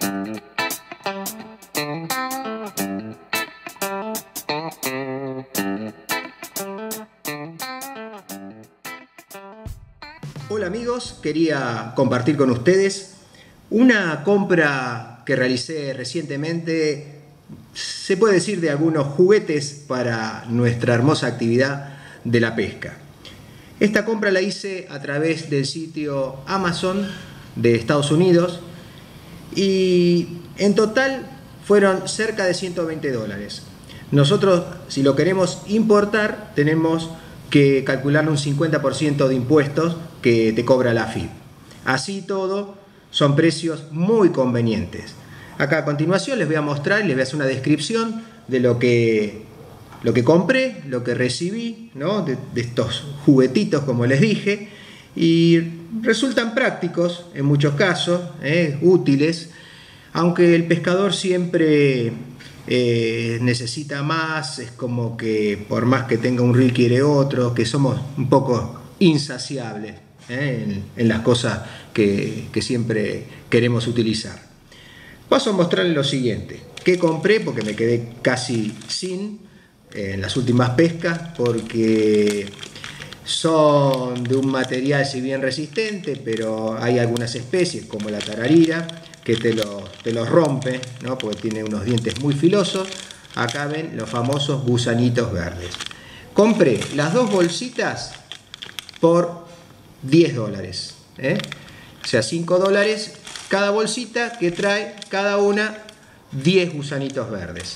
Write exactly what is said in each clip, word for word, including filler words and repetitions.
Hola amigos, quería compartir con ustedes una compra que realicé recientemente, se puede decir de algunos juguetes para nuestra hermosa actividad de la pesca. Esta compra la hice a través del sitio Amazon de Estados Unidos y en total fueron cerca de ciento veinte dólares. Nosotros, si lo queremos importar, tenemos que calcularle un cincuenta por ciento de impuestos que te cobra la A F I P. Así todo, son precios muy convenientes. Acá a continuación les voy a mostrar y les voy a hacer una descripción de lo que, lo que compré, lo que recibí, ¿no? de, de estos juguetitos, como les dije, y resultan prácticos en muchos casos, ¿eh? útiles, aunque el pescador siempre eh, necesita más, es como que por más que tenga un reel quiere otro, que somos un poco insaciables ¿eh? en, en las cosas que, que siempre queremos utilizar. Paso a mostrarles lo siguiente, que compré porque me quedé casi sin eh, en las últimas pescas, porque son de un material si bien resistente, pero hay algunas especies como la tararira que te los te lo rompe, ¿no? Porque tiene unos dientes muy filosos. Acá ven los famosos gusanitos verdes. Compré las dos bolsitas por diez dólares, ¿eh? O sea, cinco dólares cada bolsita, que trae cada una diez gusanitos verdes.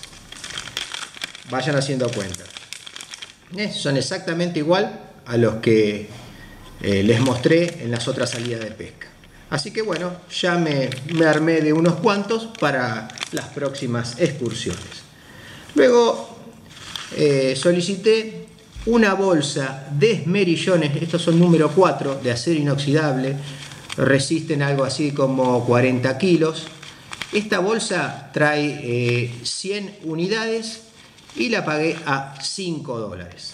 Vayan haciendo cuenta. ¿Eh? Son exactamente igual a los que eh, les mostré en las otras salidas de pesca. Así que bueno, ya me, me armé de unos cuantos para las próximas excursiones. Luego eh, solicité una bolsa de esmerillones, estos son número cuatro, de acero inoxidable, resisten algo así como cuarenta kilos. Esta bolsa trae eh, cien unidades y la pagué a cinco dólares.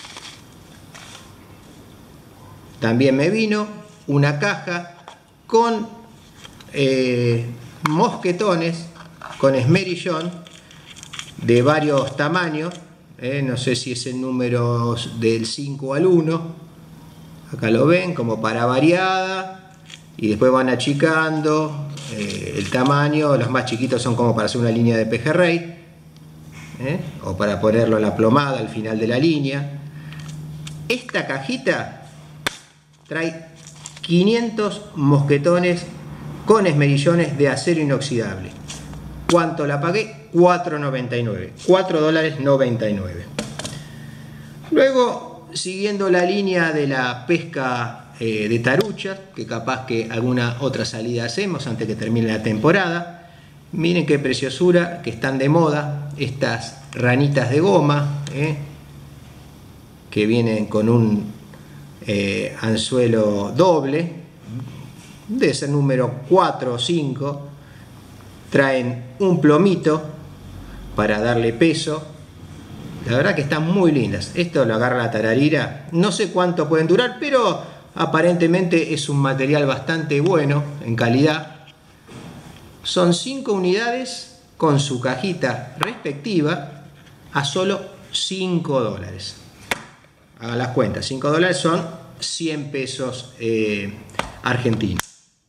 También me vino una caja con eh, mosquetones con esmerillón de varios tamaños, eh, no sé si es el número del cinco al uno, acá lo ven, como para variada, y después van achicando eh, el tamaño. Los más chiquitos son como para hacer una línea de pejerrey, eh, o para ponerlo en la plomada al final de la línea. Esta cajita trae quinientos mosquetones con esmerillones de acero inoxidable. ¿Cuánto la pagué? cuatro noventa y nueve, cuatro dólares noventa y nueve. Luego, siguiendo la línea de la pesca eh, de taruchas, que capaz que alguna otra salida hacemos antes que termine la temporada, miren qué preciosura, que están de moda estas ranitas de goma, eh, que vienen con un Eh, anzuelo doble, debe ser número cuatro o cinco, traen un plomito para darle peso. La verdad que están muy lindas. Esto lo agarra la tararira, no sé cuánto pueden durar, pero aparentemente es un material bastante bueno en calidad. Son cinco unidades con su cajita respectiva a solo cinco dólares. Hagan las cuentas, cinco dólares son cien pesos eh, argentinos.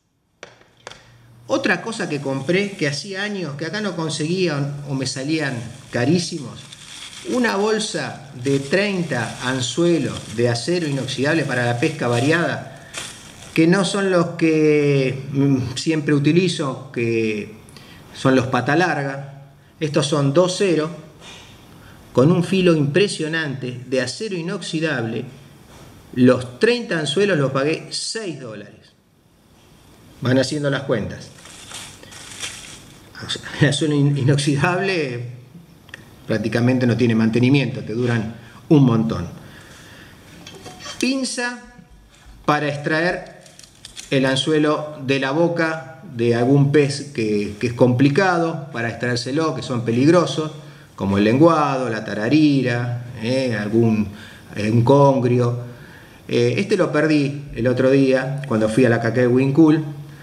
Otra cosa que compré, que hacía años que acá no conseguía o me salían carísimos, una bolsa de treinta anzuelos de acero inoxidable para la pesca variada, que no son los que mm, siempre utilizo, que son los pata larga. Estos son dos cero, con un filo impresionante de acero inoxidable. Los treinta anzuelos los pagué seis dólares. Van haciendo las cuentas. El acero inoxidable prácticamente no tiene mantenimiento, te duran un montón. Pinza para extraer el anzuelo de la boca de algún pez que, que es complicado para extraérselo, que son peligrosos, como el lenguado, la tararira, eh, algún eh, un congrio. Eh, este lo perdí el otro día cuando fui a la Caquel Wind Cool.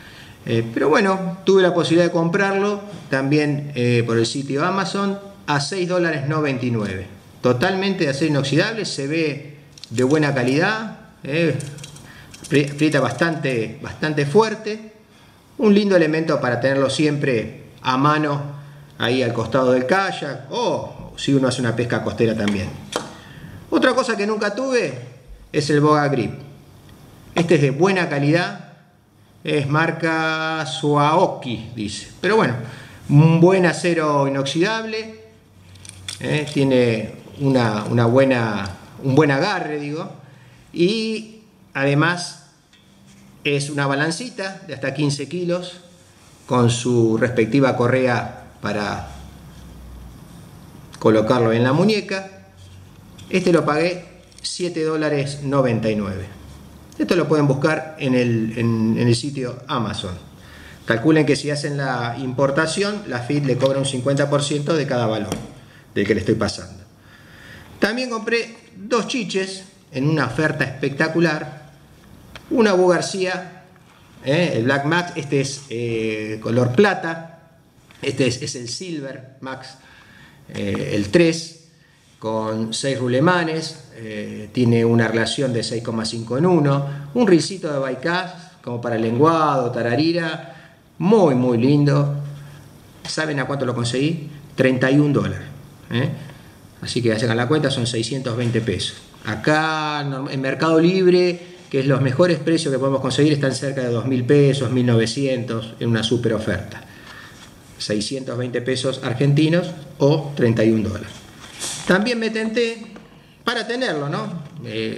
Eh, pero bueno, tuve la posibilidad de comprarlo también eh, por el sitio Amazon a seis dólares noventa y nueve. Totalmente de acero inoxidable, se ve de buena calidad, eh, aprieta bastante, bastante fuerte. Un lindo elemento para tenerlo siempre a mano ahí al costado del kayak, o si uno hace una pesca costera también. Otra cosa que nunca tuve es el Boga Grip. Este es de buena calidad. Es marca Suaoki, dice. Pero bueno, un buen acero inoxidable. Eh, tiene una, una buena, un buen agarre, digo. Y además es una balancita de hasta quince kilos con su respectiva correa para colocarlo en la muñeca. Este lo pagué siete dólares noventa y nueve. Esto lo pueden buscar en el, en, en el sitio Amazon. Calculen que si hacen la importación, la F I T le cobra un cincuenta por ciento de cada valor del que le estoy pasando. También compré dos chiches en una oferta espectacular. Una Búho García, eh, el Black Max, este es eh, color plata. Este es, es el Silver Max, eh, el tres. Con seis rulemanes, eh, tiene una relación de seis coma cinco en uno, un risito de bycast como para lenguado, tararira, muy muy lindo. ¿Saben a cuánto lo conseguí? treinta y un dólares. ¿eh? Así que hacen la cuenta, son seiscientos veinte pesos. Acá en Mercado Libre, que es los mejores precios que podemos conseguir, están cerca de dos mil pesos, mil novecientos, en una super oferta. seiscientos veinte pesos argentinos o treinta y un dólares. También me tenté, para tenerlo, ¿no? Eh,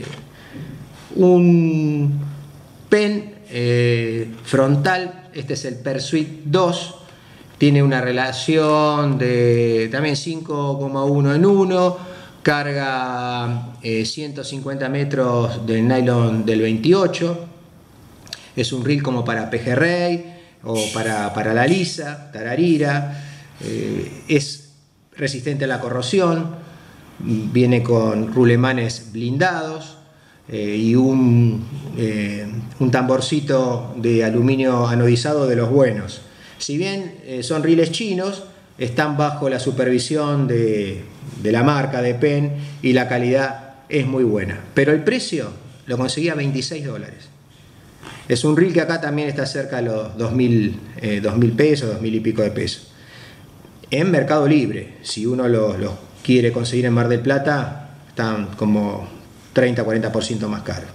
un pen eh, frontal, este es el Persuit dos, tiene una relación de también cinco coma uno en uno, carga eh, ciento cincuenta metros de nylon del veintiocho, es un reel como para pejerrey o para, para la lisa, tararira, eh, es resistente a la corrosión. Viene con rulemanes blindados eh, y un, eh, un tamborcito de aluminio anodizado de los buenos. Si bien eh, son riles chinos, están bajo la supervisión de, de la marca de Penn y la calidad es muy buena. Pero el precio lo conseguí a veintiséis dólares. Es un reel que acá también está cerca de los dos mil eh, pesos, dos mil y pico de pesos. En Mercado Libre, si uno los lo quiere conseguir en Mar del Plata, están como treinta a cuarenta por ciento más caros.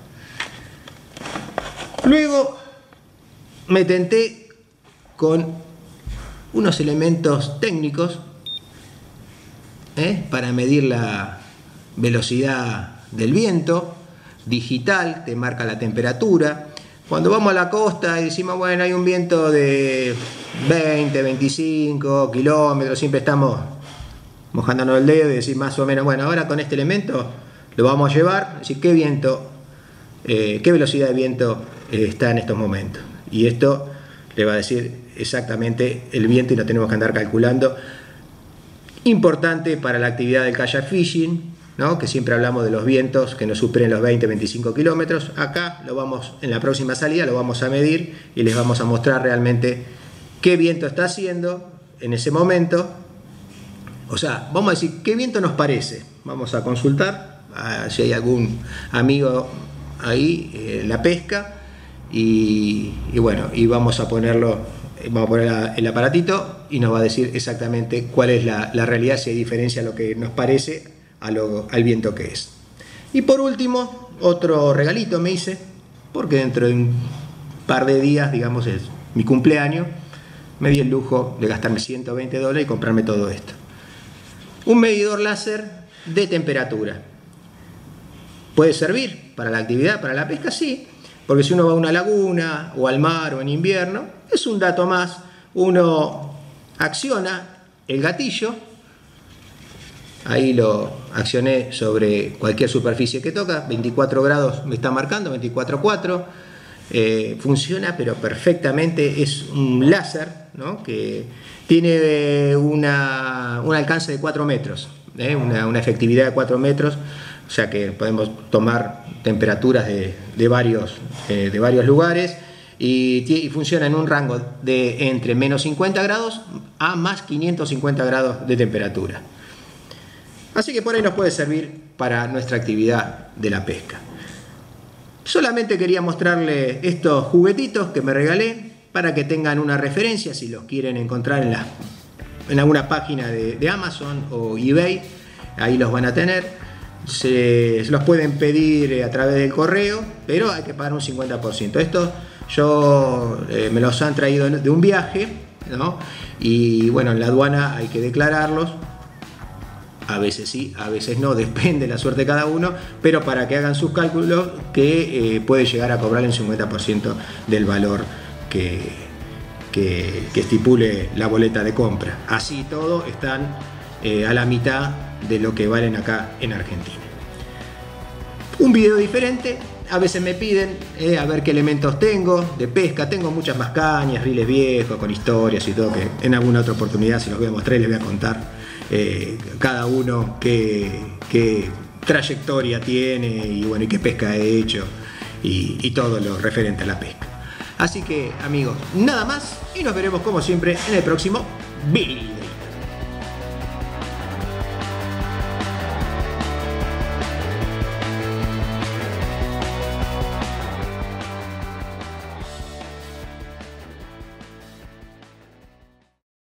Luego me tenté con unos elementos técnicos ¿eh? para medir la velocidad del viento, digital, te marca la temperatura. Cuando vamos a la costa y decimos, bueno, hay un viento de veinte, veinticinco kilómetros, siempre estamos mojándonos el dedo y decir más o menos, bueno, ahora con este elemento lo vamos a llevar, decir qué viento, eh, qué velocidad de viento eh, está en estos momentos. Y esto le va a decir exactamente el viento y no tenemos que andar calculando. Importante para la actividad del kayak fishing, ¿no? Que siempre hablamos de los vientos que no superen los veinte a veinticinco kilómetros. Acá lo vamos, en la próxima salida lo vamos a medir y les vamos a mostrar realmente qué viento está haciendo en ese momento. O sea, vamos a decir qué viento nos parece. Vamos a consultar a, si hay algún amigo ahí en eh, la pesca y, y bueno, y vamos a ponerlo, vamos a poner la, el aparatito y nos va a decir exactamente cuál es la, la realidad, si hay diferencia a lo que nos parece a lo, al viento que es. Y por último, otro regalito me hice, porque dentro de un par de días, digamos, es mi cumpleaños, me di el lujo de gastarme ciento veinte dólares y comprarme todo esto. Un medidor láser de temperatura. ¿Puede servir para la actividad, para la pesca? Sí, porque si uno va a una laguna o al mar o en invierno, es un dato más. Uno acciona el gatillo, ahí lo accioné sobre cualquier superficie que toca, veinticuatro grados me está marcando, veinticuatro coma cuatro, eh, funciona pero perfectamente, es un láser, ¿no? Que tiene una, un alcance de cuatro metros, ¿eh? una, una efectividad de cuatro metros, o sea que podemos tomar temperaturas de, de, varios, eh, de varios lugares y, y funciona en un rango de entre menos cincuenta grados a más quinientos cincuenta grados de temperatura. Así que por ahí nos puede servir para nuestra actividad de la pesca. Solamente quería mostrarles estos juguetitos que me regalé para que tengan una referencia si los quieren encontrar en, la, en alguna página de, de Amazon o eBay. Ahí los van a tener. Se, se los pueden pedir a través del correo, pero hay que pagar un cincuenta por ciento. Estos yo eh, me los han traído de un viaje, ¿no? Y bueno, en la aduana hay que declararlos. A veces sí, a veces no, depende de la suerte de cada uno, pero para que hagan sus cálculos, que eh, puede llegar a cobrar el cincuenta por ciento del valor que, que, que estipule la boleta de compra. Así todo están eh, a la mitad de lo que valen acá en Argentina. Un video diferente, a veces me piden eh, a ver qué elementos tengo de pesca. Tengo muchas más cañas, riles viejos, con historias y todo, que en alguna otra oportunidad se los voy a mostrar y les voy a contar Eh, cada uno qué, qué trayectoria tiene y bueno, y qué pesca he hecho y, y todo lo referente a la pesca. Así que amigos, nada más y nos veremos como siempre en el próximo video.